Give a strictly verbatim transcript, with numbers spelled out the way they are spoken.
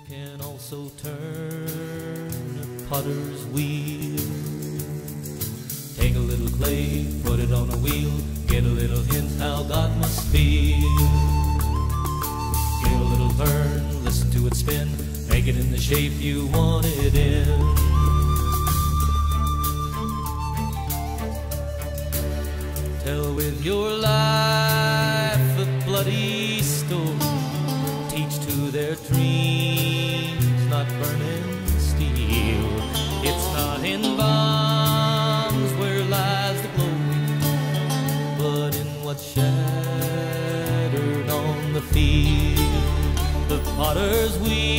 can also turn a potter's wheel. Take a little clay, put it on a wheel, get a little hint how God must feel. Get a little turn, listen to it spin, make it in the shape you want it in. Tell with your life a bloody story, teach to their dreams, not burning steel. It's not in bombs where lies the glory, but in what's shattered on the field. The potter's wheel